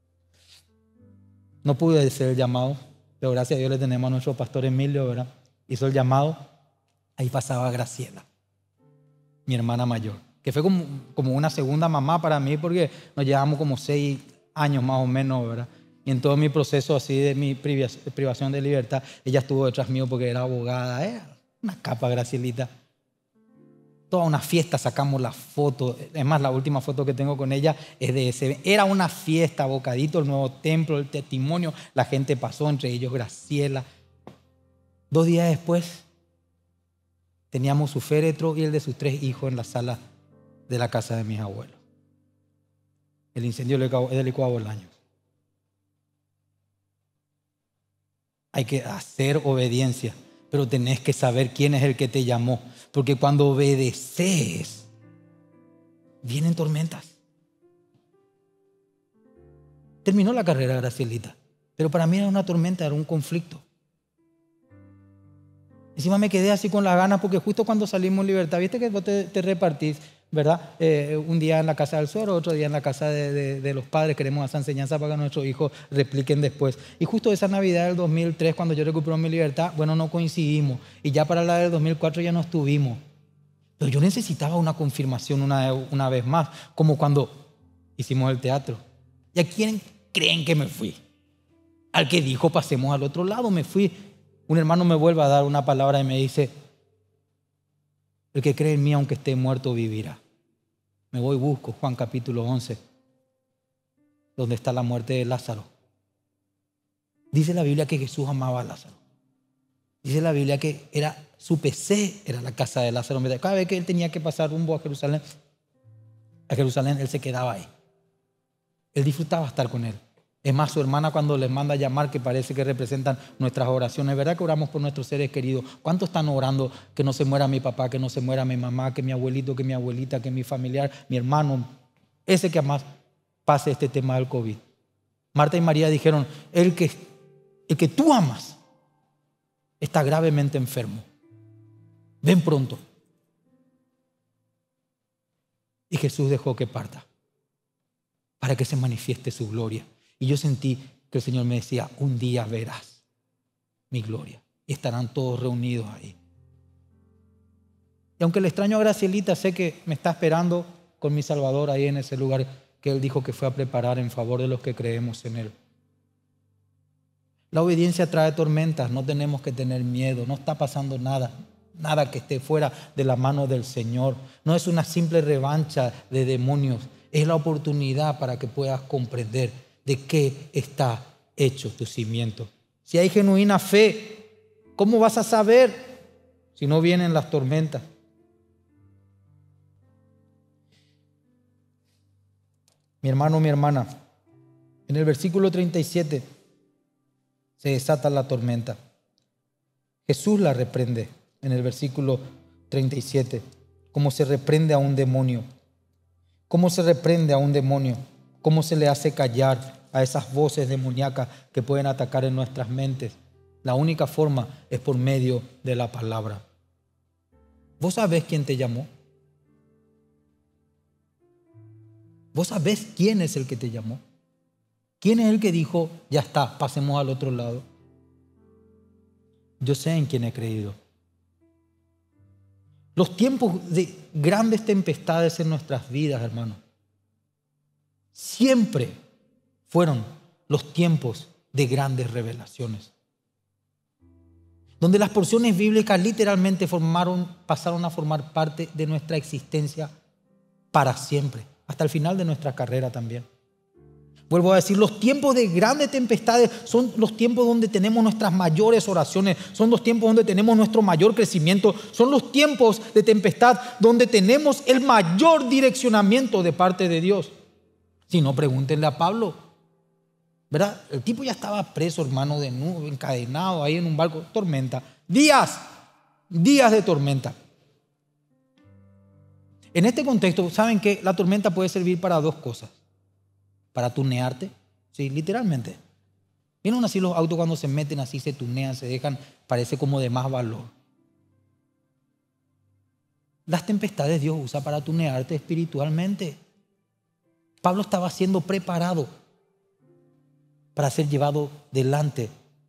S1: No pude hacer el llamado, pero gracias a Dios le tenemos a nuestro pastor Emilio, ¿verdad? Hizo el llamado. Ahí pasaba Graciela, mi hermana mayor, que fue como una segunda mamá para mí porque nos llevamos como 6 años más o menos, ¿verdad? Y en todo mi proceso así de mi privación de libertad, ella estuvo detrás mío porque era abogada, una capa Gracielita. Toda una fiesta, sacamos la foto. Es más, la última foto que tengo con ella es de ese. Era una fiesta, Bocadito, el nuevo templo, el testimonio. La gente pasó, entre ellos Graciela. 2 días después, teníamos su féretro y el de sus 3 hijos en la sala de la casa de mis abuelos. El incendio de Licuabolaños. Hay que hacer obediencia, pero tenés que saber quién es el que te llamó. Porque cuando obedeces, vienen tormentas. Terminó la carrera, Gracielita, pero para mí era una tormenta, era un conflicto. Encima me quedé así con las ganas porque justo cuando salimos en libertad, viste que vos te repartís, ¿verdad? Un día en la casa del suegro, otro día en la casa de los padres. Queremos esa enseñanza para que nuestros hijos repliquen después. Y justo esa Navidad del 2003, cuando yo recuperé mi libertad, bueno, no coincidimos. Y ya para la del 2004 ya no estuvimos. Pero yo necesitaba una confirmación una vez más, como cuando hicimos el teatro. ¿Y a quién creen que me fui? Al que dijo pasemos al otro lado, me fui. Un hermano me vuelve a dar una palabra y me dice: el que cree en mí, aunque esté muerto, vivirá. Me voy y busco Juan capítulo 11, donde está la muerte de Lázaro. Dice la Biblia que Jesús amaba a Lázaro. Dice la Biblia que su PC era la casa de Lázaro. Cada vez que él tenía que pasar rumbo a Jerusalén, él se quedaba ahí. Él disfrutaba estar con él. Es más, su hermana cuando les manda a llamar, que parece que representan nuestras oraciones, ¿verdad que oramos por nuestros seres queridos? ¿Cuántos están orando que no se muera mi papá, que no se muera mi mamá, que mi abuelito, que mi abuelita, que mi familiar, mi hermano, ese que más pase este tema del COVID? Marta y María dijeron: el que tú amas está gravemente enfermo. Ven pronto. Y Jesús dejó que parta para que se manifieste su gloria. Y yo sentí que el Señor me decía: un día verás mi gloria. Y estarán todos reunidos ahí. Y aunque le extraño a Gracielita, sé que me está esperando con mi Salvador ahí en ese lugar que Él dijo que fue a preparar en favor de los que creemos en Él. La obediencia trae tormentas, no tenemos que tener miedo, no está pasando nada. Nada que esté fuera de la mano del Señor. No es una simple revancha de demonios. Es la oportunidad para que puedas comprender de qué está hecho tu cimiento. Si hay genuina fe, ¿cómo vas a saber si no vienen las tormentas? Mi hermano, mi hermana, en el versículo 37 se desata la tormenta. Jesús la reprende en el versículo 37, como se reprende a un demonio. ¿Cómo se reprende a un demonio? ¿Cómo se le hace callar a esas voces demoníacas que pueden atacar en nuestras mentes? La única forma es por medio de la palabra. ¿Vos sabés quién te llamó? ¿Vos sabés quién es el que te llamó? ¿Quién es el que dijo: ya está, pasemos al otro lado? Yo sé en quién he creído. Los tiempos de grandes tempestades en nuestras vidas, hermanos, siempre fueron los tiempos de grandes revelaciones, donde las porciones bíblicas literalmente pasaron a formar parte de nuestra existencia para siempre, hasta el final de nuestra carrera también. Vuelvo a decir, los tiempos de grandes tempestades son los tiempos donde tenemos nuestras mayores oraciones, son los tiempos donde tenemos nuestro mayor crecimiento, son los tiempos de tempestad donde tenemos el mayor direccionamiento de parte de Dios. Si no, pregúntenle a Pablo, ¿verdad? El tipo ya estaba preso, hermano, desnudo, encadenado ahí en un barco, tormenta, días de tormenta. En este contexto, ¿saben qué? La tormenta puede servir para dos cosas. Para tunearte, sí, literalmente. ¿Vieron así los autos cuando se meten así, se tunean, se dejan, parece como de más valor? Las tempestades Dios usa para tunearte espiritualmente. Pablo estaba siendo preparado para ser llevado delante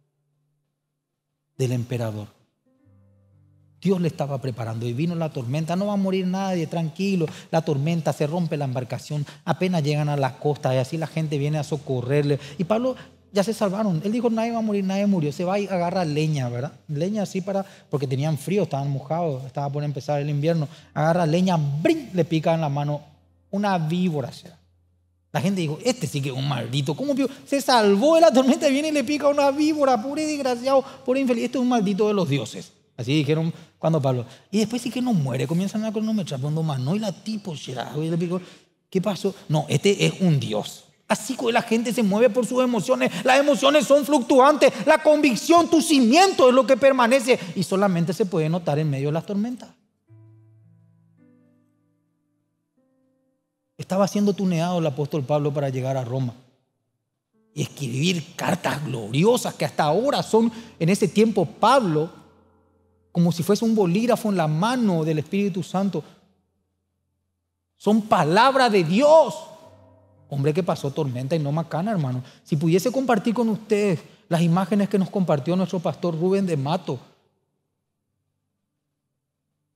S1: del emperador. Dios le estaba preparando y vino la tormenta. No va a morir nadie, tranquilo. La tormenta, se rompe la embarcación, apenas llegan a la costa y así la gente viene a socorrerle. Y Pablo, ya se salvaron. Él dijo: nadie va a morir, nadie murió. Se va y agarra leña, ¿verdad? Leña así porque tenían frío, estaban mojados, estaba por empezar el invierno. Agarra leña, ¡brin!, le pica en la mano una víbora. La gente dijo: este sí que es un maldito. ¿Cómo se salvó de la tormenta y viene y le pica una víbora? Pobre desgraciado, pobre infeliz. Este es un maldito de los dioses. Así dijeron cuando Pablo. Y después sí que no muere, comienzan a cronometrar, cuando más no, y la tipo, ¿qué pasó? No, este es un Dios. Así que la gente se mueve por sus emociones. Las emociones son fluctuantes. La convicción, tu cimiento es lo que permanece y solamente se puede notar en medio de las tormentas. Estaba siendo tuneado el apóstol Pablo para llegar a Roma y escribir cartas gloriosas que hasta ahora son, en ese tiempo, Pablo, como si fuese un bolígrafo en la mano del Espíritu Santo. Son palabra de Dios. Hombre que pasó tormenta y no macana, hermano. Si pudiese compartir con ustedes las imágenes que nos compartió nuestro pastor Rubén de Mato.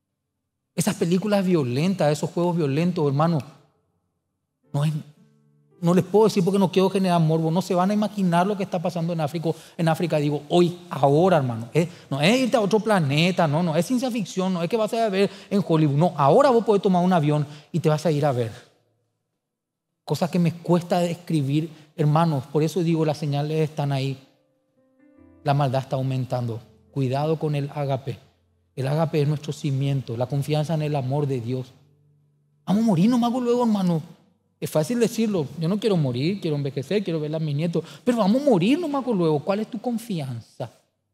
S1: Esas películas violentas, esos juegos violentos, hermano. No les puedo decir porque no quiero generar morbo. No se van a imaginar lo que está pasando en África. En África, digo, hoy, ahora, hermano. No es irte a otro planeta, no es ciencia ficción, no es que vas a ver en Hollywood. No, ahora vos podés tomar un avión y te vas a ir a ver. Cosas que me cuesta describir, hermanos. Por eso digo, las señales están ahí. La maldad está aumentando. Cuidado con el ágape. El ágape es nuestro cimiento, la confianza en el amor de Dios. Vamos a morir nomás luego, hermano. Es fácil decirlo. Yo no quiero morir, quiero envejecer, quiero ver a mis nietos. Pero vamos a morir nomás luego. ¿Cuál es tu confianza?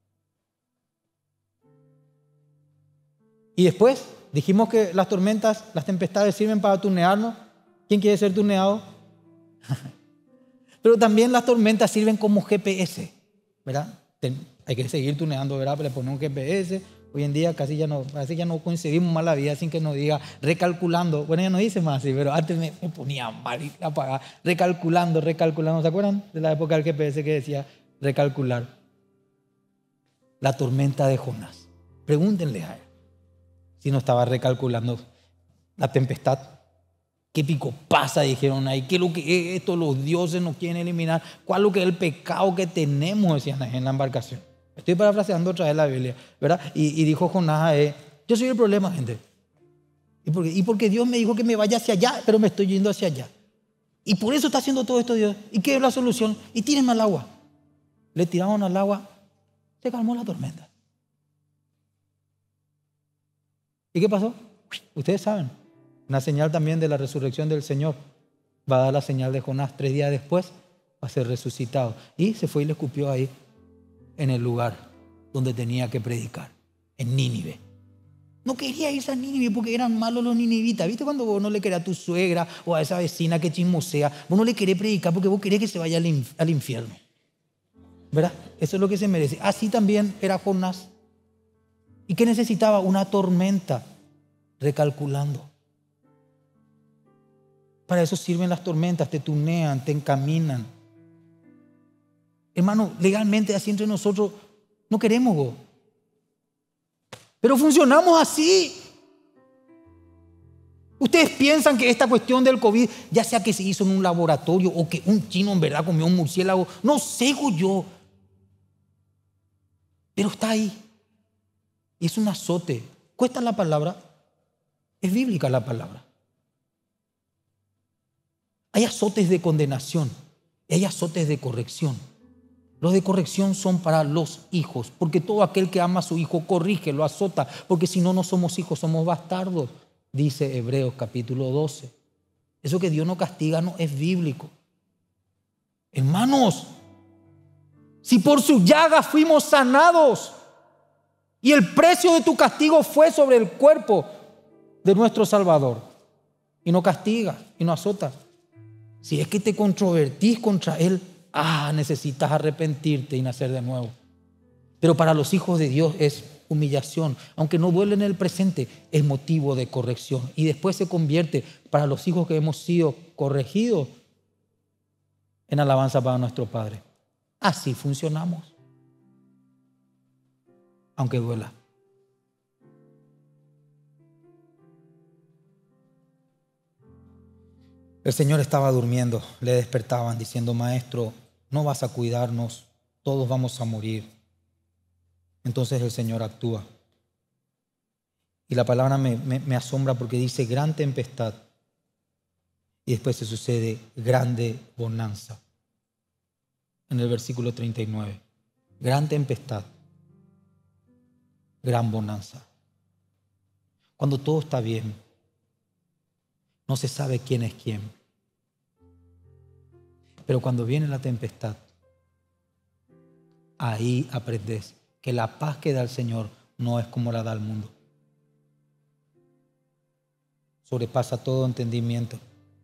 S1: Y después dijimos que las tormentas, las tempestades sirven para tunearnos. ¿Quién quiere ser tuneado? Pero también las tormentas sirven como GPS, ¿verdad? Hay que seguir tuneando, ¿verdad? Le ponemos un GPS. Hoy en día casi ya no coincidimos más la vida sin que nos diga recalculando. Bueno, ya no dice más así, pero antes me ponía mal y apagaba. Recalculando. ¿Se acuerdan de la época del GPS que decía recalcular? La tormenta de Jonás. Pregúntenle a él si no estaba recalculando. La tempestad. ¿Qué pico pasa? Dijeron ahí. ¿Qué es lo que es esto? Los dioses nos quieren eliminar. ¿Cuál es lo que es el pecado que tenemos? Decían en la embarcación. Estoy parafraseando otra vez la Biblia, ¿verdad? Y dijo Jonás, yo soy el problema, gente. ¿Y porque Dios me dijo que me vaya hacia allá, pero me estoy yendo hacia allá? Y por eso está haciendo todo esto Dios. ¿Y qué es la solución? Y tírenme al agua. Le tiraron al agua, se calmó la tormenta. ¿Y qué pasó? Ustedes saben. Una señal también de la resurrección del Señor. Va a dar la señal de Jonás. 3 días después va a ser resucitado. Y se fue y le escupió ahí, en el lugar donde tenía que predicar, en Nínive. No quería irse a Nínive porque eran malos los ninivitas. ¿Viste cuando vos no le querés a tu suegra o a esa vecina que chismosea? Vos no le querés predicar porque vos querés que se vaya al infierno, ¿verdad? Eso es lo que se merece. Así también era Jonás. ¿Y qué necesitaba? Una tormenta, recalculando. Para eso sirven las tormentas, te tunean, te encaminan. Hermano, legalmente así entre nosotros no queremos vos. Pero funcionamos así. Ustedes piensan que esta cuestión del COVID, ya sea que se hizo en un laboratorio o que un chino en verdad comió un murciélago, no sé yo. Pero está ahí. Y es un azote. ¿Cuesta la palabra? Es bíblica la palabra. Hay azotes de condenación y hay azotes de corrección. Los de corrección son para los hijos, porque todo aquel que ama a su hijo corrige, lo azota, porque si no, no somos hijos, somos bastardos, dice Hebreos capítulo 12. Eso que Dios no castiga no es bíblico. Hermanos, si por sus llagas fuimos sanados y el precio de tu castigo fue sobre el cuerpo de nuestro Salvador, y no castiga y no azota. Si es que te controvertís contra Él, necesitas arrepentirte y nacer de nuevo. Pero para los hijos de Dios es humillación. Aunque no duele en el presente, es motivo de corrección. Y después se convierte, para los hijos que hemos sido corregidos, en alabanza para nuestro Padre. Así funcionamos. Aunque duela. El Señor estaba durmiendo, le despertaban diciendo: Maestro, no vas a cuidarnos, todos vamos a morir. Entonces el Señor actúa. Y la palabra me asombra porque dice gran tempestad. Y después se sucede grande bonanza. En el versículo 39. Gran tempestad, gran bonanza. Cuando todo está bien, no se sabe quién es quién. Pero cuando viene la tempestad, ahí aprendes que la paz que da el Señor no es como la da el mundo. Sobrepasa todo entendimiento.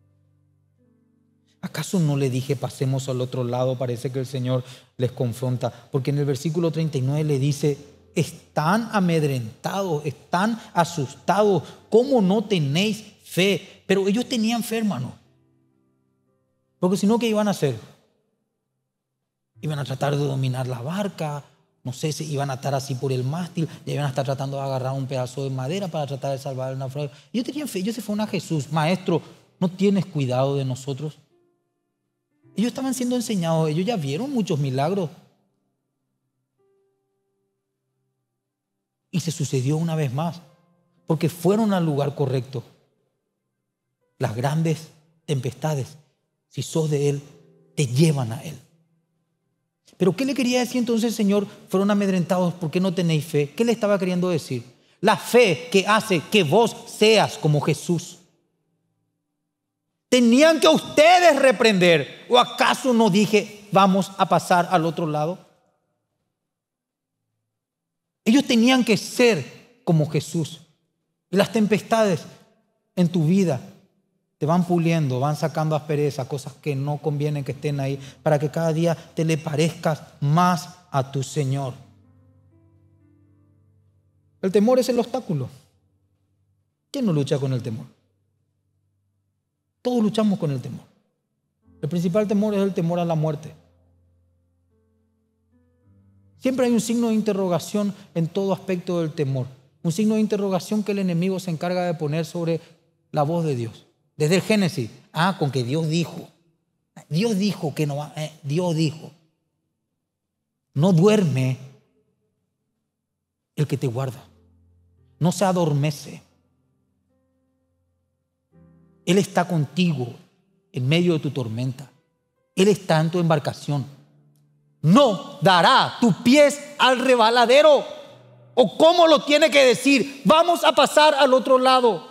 S1: ¿Acaso no le dije pasemos al otro lado? Parece que el Señor les confronta, porque en el versículo 39 le dice: están amedrentados, están asustados, ¿cómo no tenéis fe? Pero ellos tenían fe, hermano. Porque si no, ¿qué iban a hacer? Iban a tratar de dominar la barca, no sé si iban a estar así por el mástil, ya iban a estar tratando de agarrar un pedazo de madera para tratar de salvar el naufragio. Ellos tenían fe, ellos se fueron a Jesús: Maestro, ¿no tienes cuidado de nosotros? Ellos estaban siendo enseñados, ellos ya vieron muchos milagros. Y se sucedió una vez más, porque fueron al lugar correcto. Las grandes tempestades, si sos de Él, te llevan a Él. Pero ¿qué le quería decir entonces el Señor? Fueron amedrentados, ¿por qué no tenéis fe? ¿Qué le estaba queriendo decir? La fe que hace que vos seas como Jesús. ¿Tenían que ustedes reprender? ¿O acaso no dije, vamos a pasar al otro lado? Ellos tenían que ser como Jesús. Y las tempestades en tu vida te van puliendo, van sacando aspereza, cosas que no convienen que estén ahí, para que cada día te le parezcas más a tu Señor. El temor es el obstáculo. ¿Quién no lucha con el temor? Todos luchamos con el temor. El principal temor es el temor a la muerte. Siempre hay un signo de interrogación en todo aspecto del temor. Un signo de interrogación que el enemigo se encarga de poner sobre la voz de Dios. Desde el Génesis, con que Dios dijo. Dios dijo que no va, Dios dijo. No duerme el que te guarda. No se adormece. Él está contigo en medio de tu tormenta. Él está en tu embarcación. No dará tus pies al rebaladero. ¿O cómo lo tiene que decir? Vamos a pasar al otro lado.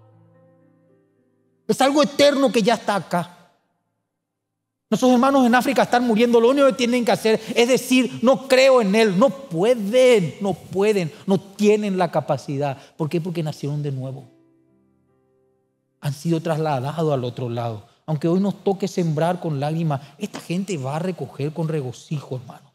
S1: Es algo eterno que ya está acá. Nuestros hermanos en África están muriendo. Lo único que tienen que hacer es decir, no creo en Él. No pueden, no tienen la capacidad. ¿Por qué? Porque nacieron de nuevo. Han sido trasladados al otro lado. Aunque hoy nos toque sembrar con lágrimas, esta gente va a recoger con regocijo, hermanos.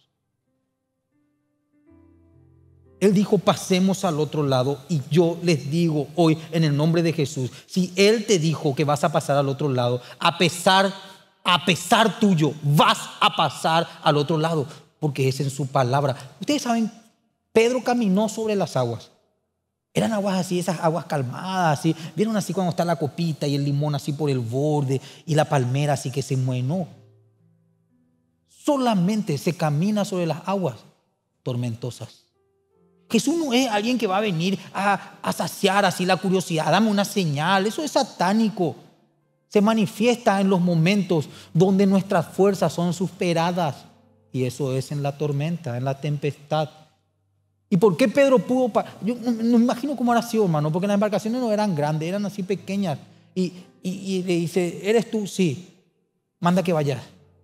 S1: Él dijo, pasemos al otro lado. Y yo les digo hoy, en el nombre de Jesús, si Él te dijo que vas a pasar al otro lado, a pesar tuyo, vas a pasar al otro lado, porque es en su palabra. Ustedes saben, Pedro caminó sobre las aguas. Eran aguas así, esas aguas calmadas, así. ¿Vieron así cuando está la copita y el limón así por el borde y la palmera así que se mueve? No. Solamente se camina sobre las aguas tormentosas. Jesús no es alguien que va a venir a saciar así la curiosidad. Dame una señal. Eso es satánico. Se manifiesta en los momentos donde nuestras fuerzas son superadas. Y eso es en la tormenta, en la tempestad. ¿Y por qué Pedro pudo? Yo no me imagino cómo era sido, hermano, porque las embarcaciones no eran grandes, eran así pequeñas. Y le dice, ¿eres tú? Sí. Manda que vayas.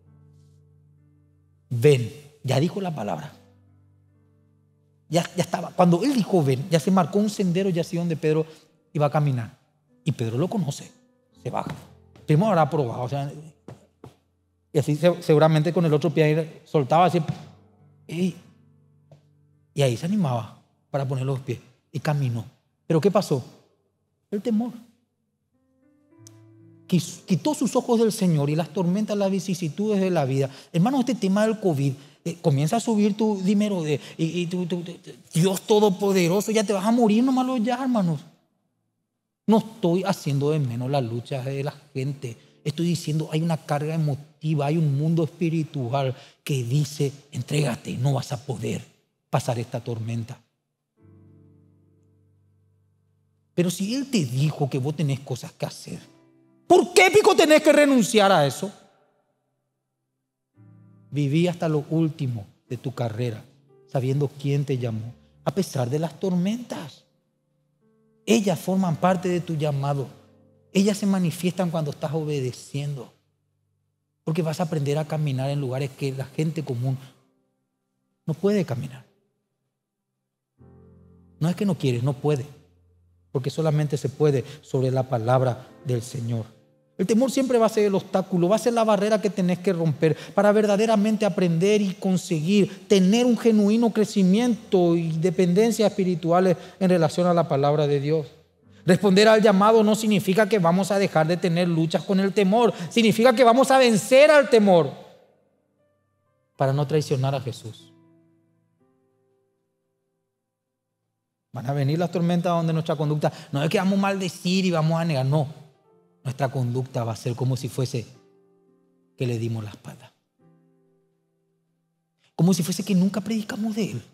S1: Ven. Ya dijo la palabra. Ya estaba. Cuando él dijo ven, ya se marcó un sendero ya así donde Pedro iba a caminar. Y Pedro lo conoce. Se baja. Primero habrá probado. O sea, y así seguramente con el otro pie soltaba así. Y ahí se animaba para poner los pies. Y caminó. ¿Pero qué pasó? El temor. Quitó sus ojos del Señor y las tormentas, las vicisitudes de la vida. Hermanos, este tema del COVID comienza a subir tu dinero Dios Todopoderoso, ya te vas a morir nomás ya, hermanos. No estoy haciendo de menos la lucha de la gente. Estoy diciendo, hay una carga emotiva, hay un mundo espiritual que dice, entrégate, no vas a poder pasar esta tormenta. Pero si Él te dijo que vos tenés cosas que hacer, ¿por qué pico tenés que renunciar a eso? Viví hasta lo último de tu carrera, sabiendo quién te llamó, a pesar de las tormentas. Ellas forman parte de tu llamado. Ellas se manifiestan cuando estás obedeciendo. Porque vas a aprender a caminar en lugares que la gente común no puede caminar. No es que no quieres, no puede. Porque solamente se puede sobre la palabra del Señor. El temor siempre va a ser el obstáculo, va a ser la barrera que tenés que romper para verdaderamente aprender y conseguir tener un genuino crecimiento y dependencia espirituales en relación a la palabra de Dios. Responder al llamado no significa que vamos a dejar de tener luchas con el temor, significa que vamos a vencer al temor para no traicionar a Jesús. Van a venir las tormentas donde nuestra conducta no es que vamos a maldecir y vamos a negar, no. Nuestra conducta va a ser como si fuese que le dimos la espalda. Como si fuese que nunca predicamos de Él.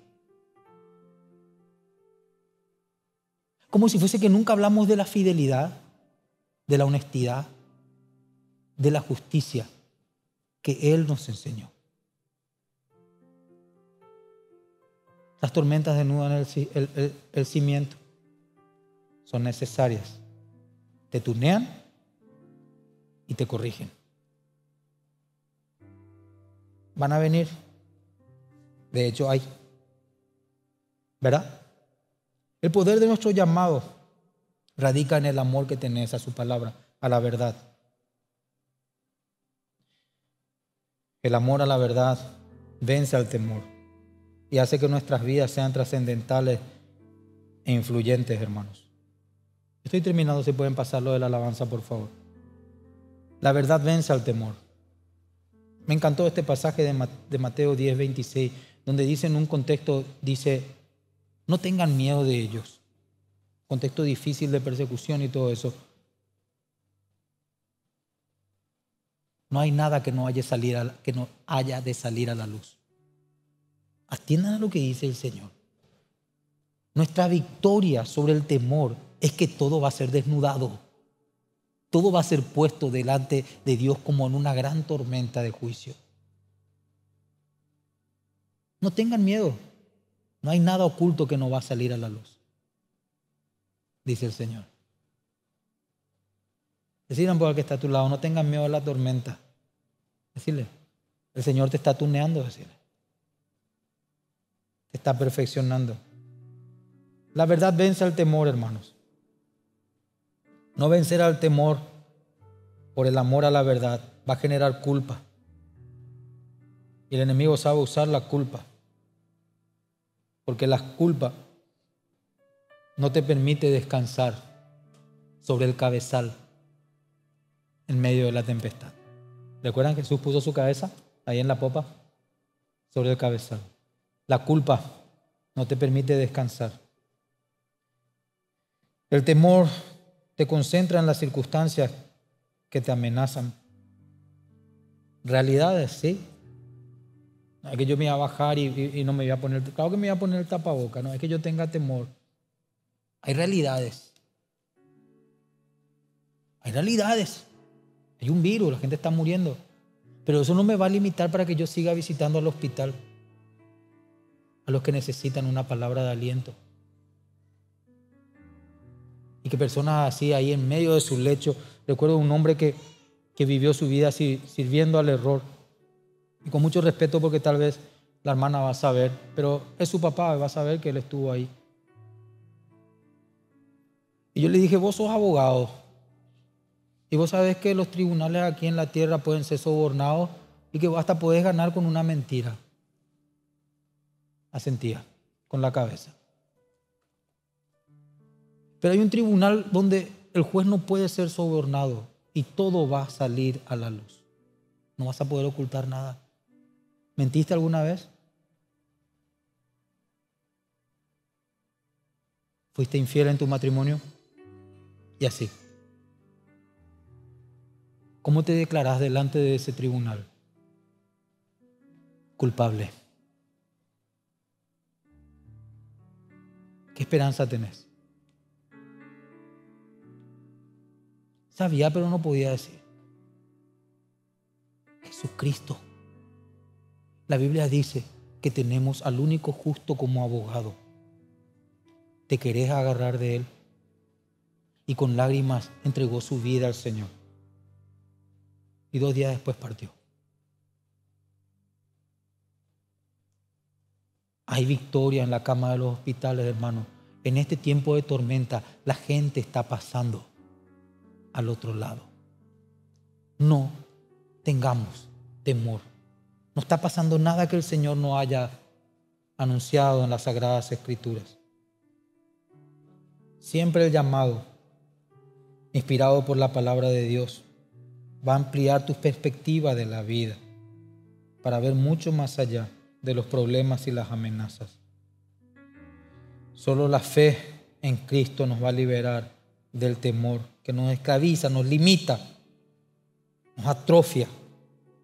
S1: Como si fuese que nunca hablamos de la fidelidad, de la honestidad, de la justicia que Él nos enseñó. Las tormentas desnudan el cimiento. Son necesarias. Te tunean y te corrigen. Van a venir. De hecho hay. ¿Verdad? El poder de nuestro llamado radica en el amor que tenés a su palabra, a la verdad. El amor a la verdad vence al temor y hace que nuestras vidas sean trascendentales e influyentes, hermanos. Estoy terminando, si pueden pasar lo de la alabanza, por favor. La verdad vence al temor. Me encantó este pasaje de Mateo 10:26, donde dice en un contexto, dice, no tengan miedo de ellos. Contexto difícil de persecución y todo eso. No hay nada que no haya de salir a la luz. Atiendan a lo que dice el Señor. Nuestra victoria sobre el temor es que todo va a ser desnudado. Todo va a ser puesto delante de Dios como en una gran tormenta de juicio. No tengan miedo. No hay nada oculto que no va a salir a la luz, dice el Señor. Decirle por el que está a tu lado, no tengan miedo a la tormenta. Decirle, el Señor te está tuneando, decirle. Te está perfeccionando. La verdad vence al temor, hermanos. No vencer al temor por el amor a la verdad va a generar culpa. Y el enemigo sabe usar la culpa. Porque la culpa no te permite descansar sobre el cabezal en medio de la tempestad. ¿Recuerdan que Jesús puso su cabeza ahí en la popa? Sobre el cabezal. La culpa no te permite descansar. El temor te concentra en las circunstancias que te amenazan. Realidades, sí. No es que yo me iba a bajar y no me iba a poner, claro que me iba a poner el tapaboca, no es que yo tenga temor. Hay realidades. Hay realidades. Hay un virus, la gente está muriendo. Pero eso no me va a limitar para que yo siga visitando al hospital a los que necesitan una palabra de aliento. Y que personas así ahí en medio de su lecho, recuerdo un hombre que vivió su vida así, sirviendo al error. Y con mucho respeto, porque tal vez la hermana va a saber, pero es su papá, va a saber que él estuvo ahí. Y yo le dije, vos sos abogado. Y vos sabés que los tribunales aquí en la tierra pueden ser sobornados y que hasta podés ganar con una mentira. Asentía con la cabeza. Pero hay un tribunal donde el juez no puede ser sobornado y todo va a salir a la luz. No vas a poder ocultar nada. ¿Mentiste alguna vez? ¿Fuiste infiel en tu matrimonio? Y así. ¿Cómo te declarás delante de ese tribunal? Culpable. ¿Qué esperanza tenés? Sabía, pero no podía decir. Jesucristo. La Biblia dice que tenemos al único justo como abogado. ¿Te querés agarrar de Él? Y con lágrimas entregó su vida al Señor. Y 2 días después partió. Hay victoria en la cama de los hospitales, hermanos. En este tiempo de tormenta, la gente está pasando al otro lado. No tengamos temor. No está pasando nada que el Señor no haya anunciado en las Sagradas Escrituras. Siempre el llamado, inspirado por la palabra de Dios, va a ampliar tu perspectiva de la vida para ver mucho más allá de los problemas y las amenazas. Solo la fe en Cristo nos va a liberar del temor que nos esclaviza, nos limita, nos atrofia.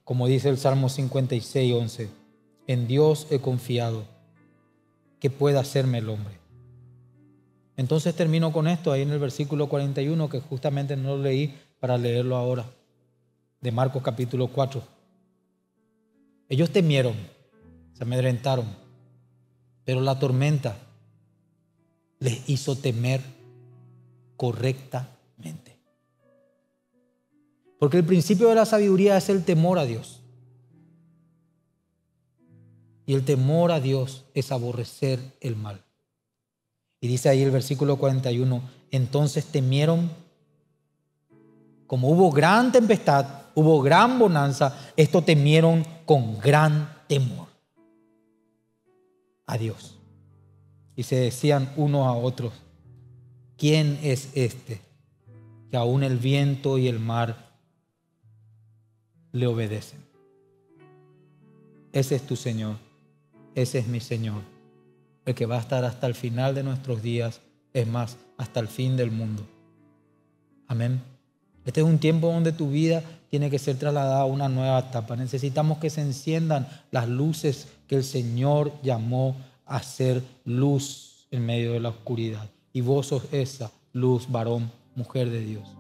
S1: Como dice el Salmo 56, 11, en Dios he confiado, ¿qué puede hacerme el hombre? Entonces termino con esto ahí en el versículo 41, que justamente no lo leí para leerlo ahora, de Marcos capítulo 4. Ellos temieron, se amedrentaron, pero la tormenta les hizo temer correctamente. Porque el principio de la sabiduría es el temor a Dios. Y el temor a Dios es aborrecer el mal. Y dice ahí el versículo 41, entonces temieron, como hubo gran tempestad, hubo gran bonanza, esto temieron con gran temor a Dios. Y se decían unos a otros, ¿quién es este que aún el viento y el mar le obedecen? Ese es tu Señor, ese es mi Señor, el que va a estar hasta el final de nuestros días, es más, hasta el fin del mundo. Amén. Este es un tiempo donde tu vida tiene que ser trasladada a una nueva etapa. Necesitamos que se enciendan las luces que el Señor llamó a ser luz en medio de la oscuridad. Y vos sos esa luz, varón, mujer de Dios.